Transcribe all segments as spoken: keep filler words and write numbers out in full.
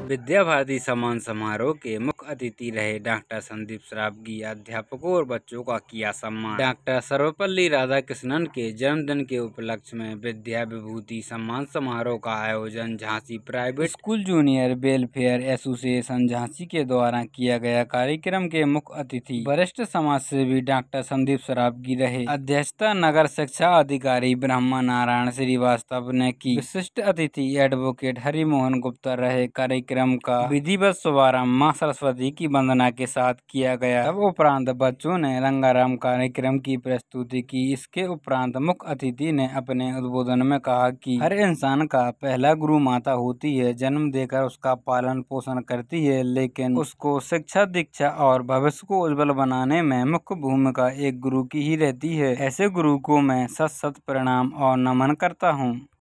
विद्या भारती सम्मान समारोह के मुख्य अतिथि रहे डॉक्टर संदीप सरावगी। अध्यापकों और बच्चों का किया सम्मान। डॉक्टर सर्वपल्ली राधाकृष्णन के जन्मदिन के उपलक्ष्य में विद्या विभूति सम्मान समारोह का आयोजन Jhansi private school junior welfare association Jhansi के द्वारा किया गया। कार्यक्रम के मुख्य अतिथि वरिष्ठ समाज सेवी डॉक्टर संदीप सरावगी रहे। अध्यक्षता नगर शिक्षा अधिकारी ब्रह्मा नारायण श्रीवास्तव ने की। विशिष्ट अतिथि एडवोकेट हरिमोहन गुप्ता रहे। कार्यक्रम का विधिवत शुभारंभ मां सरस्वती की वंदना के साथ किया गया। तब उपरांत बच्चों ने रंगारंग कार्यक्रम की प्रस्तुति की। इसके उपरांत मुख्य अतिथि ने अपने उद्बोधन में कहा कि हर इंसान का पहला गुरु माता होती है। जन्म देकर उसका पालन पोषण करती है, लेकिन उसको शिक्षा दीक्षा और भविष्य को उज्जवल बनाने में मुख्य भूमिका एक गुरु की ही रहती है। ऐसे गुरु को मैं सत सत प्रणाम और नमन करता हूँ।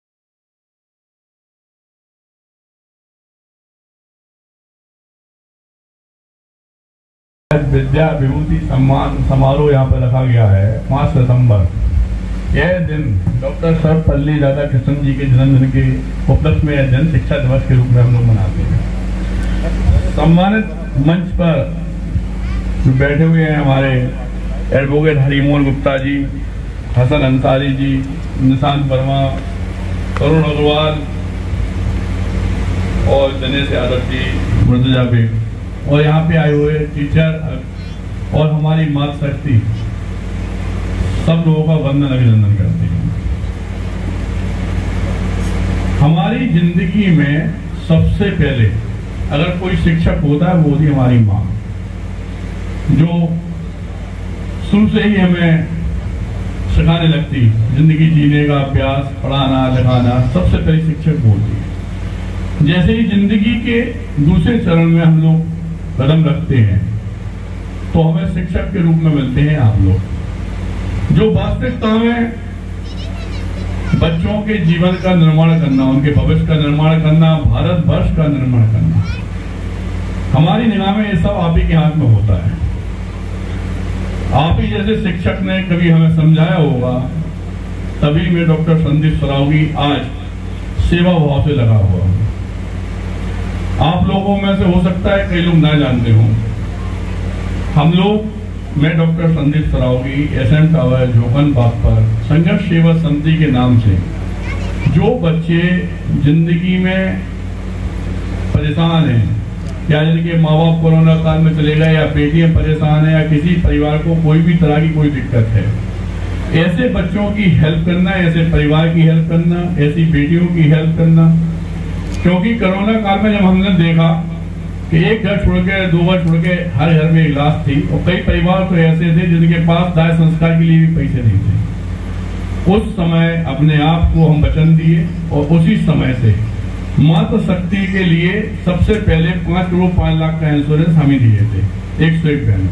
विद्या विभूति सम्मान समारोह यहाँ पर रखा गया है पाँच सितंबर। यह दिन डॉक्टर सर्वपल्ली राधाकृष्णन जी के जन्मदिन के उपलक्ष्य में यह दिन शिक्षा दिवस के रूप में हम लोग मनाते हैं। सम्मानित मंच पर जो बैठे हुए हैं हमारे एडवोकेट हरिमोहन गुप्ता जी, हसन अंसारी जी, निशांत वर्मा, तरुण अग्रवाल और दिनेश यादव जी, मृदुजा बेग और यहाँ पे आए हुए टीचर और हमारी माता शक्ति, सब लोगों का वंदन अभिनंदन करते हैं। हमारी जिंदगी में सबसे पहले अगर कोई शिक्षक होता है वो होती हमारी माँ, जो शुरू से ही हमें सिखाने लगती जिंदगी जीने का अभ्यास, पढ़ाना लिखाना, सबसे पहले शिक्षक होती है। जैसे ही जिंदगी के दूसरे चरण में हम लोग कदम रखते हैं तो हमें शिक्षक के रूप में मिलते हैं आप लोग, जो वास्तविकता में बच्चों के जीवन का निर्माण करना, उनके भविष्य का निर्माण करना, भारत वर्ष का निर्माण करना, हमारी निगाह में ये सब आप ही के हाथ में होता है। आप ही जैसे शिक्षक ने कभी हमें समझाया होगा, तभी मैं डॉक्टर संदीप सरावगी आज सेवा भाव से लगा हुआ हूं। आप लोगों में से हो सकता है कई लोग ना जानते हों, हम लोग, मैं doctor Sandeep Saraogi S M tower Jogan Bagh पर संघर्ष सेवा समिति के नाम से जो बच्चे जिंदगी में परेशान हैं, या जिनके माँ बाप कोरोना काल में चले गए, या बेटियां परेशान है, या किसी परिवार को कोई भी तरह की कोई दिक्कत है, ऐसे बच्चों की हेल्प करना, ऐसे परिवार की हेल्प करना, ऐसी बेटियों की हेल्प करना। क्योंकि कोरोना काल में जब हमने देखा कि एक घर छोड़ के, दो घर छोड़ के हर घर में एक लाश थी, और कई परिवार तो ऐसे थे जिनके पास दाह संस्कार के लिए भी पैसे नहीं थे, उस समय अपने आप को हम वचन दिए और उसी समय से मातृ शक्ति के लिए सबसे पहले पांच करोड़ पांच लाख का इंश्योरेंस हम ही दिए थे, एक सौ एक बहन।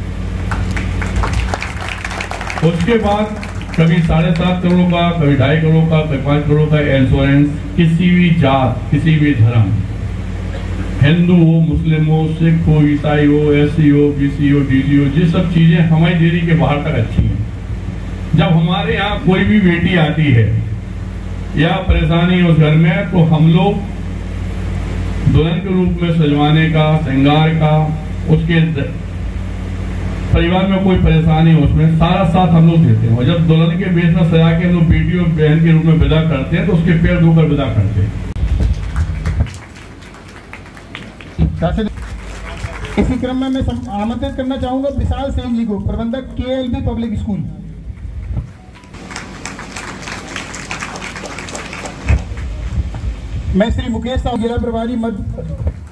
उसके बाद कभी साढ़े सात करोड़ का, कभी ढाई करोड़ का, कभी पांच करोड़ का इंश्योरेंस किसी भी जात, किसी भी धर्म, हिंदू हो, मुस्लिम हो, सिख हो, ईसाई हो, एससी हो, बीसी हो, डीसी हो, ये सब चीजें हमारी डेरी के बाहर तक अच्छी हैं। जब हमारे यहाँ कोई भी बेटी आती है या परेशानी उस घर में, तो हम लोग दुल्हन के रूप में सजवाने का, श्रृंगार का, उसके परिवार में कोई परेशानी हो उसमें सारा साथ हम लोग देते हैं। और जब दुल्हन के बेस में सजा के हम लोग बेटी और बहन के रूप में विदा करते हैं तो उसके पैर धोकर विदा करते हैं। इसी क्रम में मैं आमंत्रित करना चाहूंगा विशाल सेन जी को, प्रबंधक के एल बी पब्लिक स्कूल। मैं श्री मुकेश साहब, जिला प्रभारी मध्य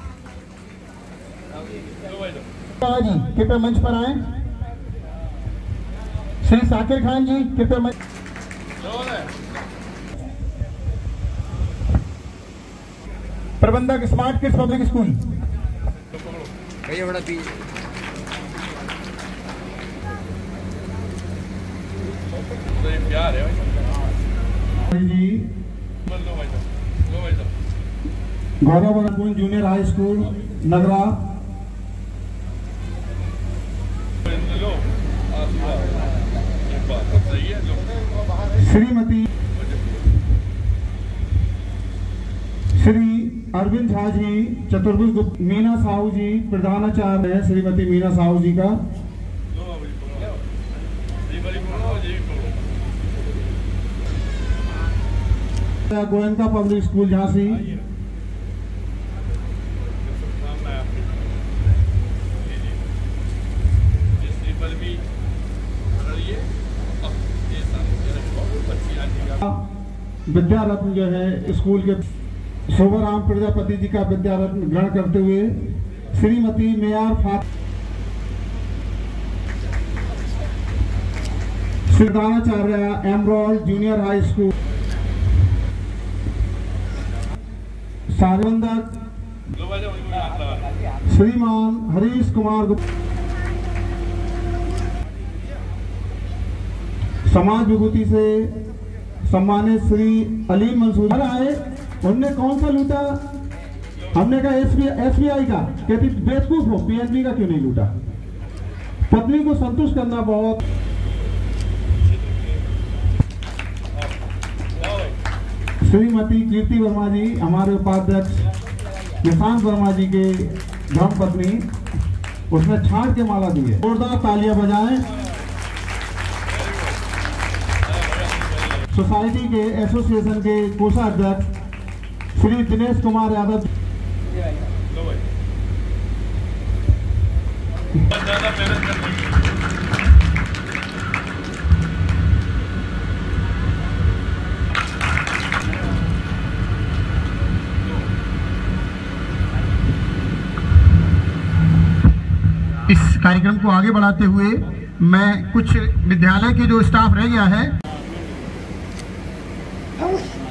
जी, कृपया मंच पर आए। श्री साकिर खान जी, कृपया मंच। प्रबंधक स्मार्ट किड्स पब्लिक स्कूल। बड़ा प्यार है जी। Gaurav junior high school Nagra. Shrimati Shri Arvind Jha ji, Chaturbhuj Gupt, Meena Sahu जी प्रधानाचार्य है, श्रीमती मीना साहू जी का। गोयनका पब्लिक स्कूल झांसी, विद्या रत्न जो है स्कूल के शोभाराम प्रजापति जी का विद्या रत्न ग्रहण करते हुए श्रीमती मेयर फात प्रधानाचार्य एमरोल जूनियर हाई स्कूल, सारवंदक श्रीमान हरीश कुमार गुप्ता, समाज विभूति से सम्मानित श्री अलीम मंसूर आए। उनने कौन सा लूटा? हमने कहा एस बी आई का, कहती बेवकूफ हो, पीएनबी का क्यों नहीं लूटा? पत्नी को संतुष्ट करना बहुत। श्रीमती कीर्ति वर्मा जी हमारे उपाध्यक्ष निशांत वर्मा जी के धर्म पत्नी, उसने छाट के माला दी है, जोरदार तालियां बजाएं। सोसाइटी के एसोसिएशन के कोषाध्यक्ष श्री दिनेश कुमार यादव, इस कार्यक्रम को आगे बढ़ाते हुए मैं कुछ विद्यालय के जो स्टाफ रह गया है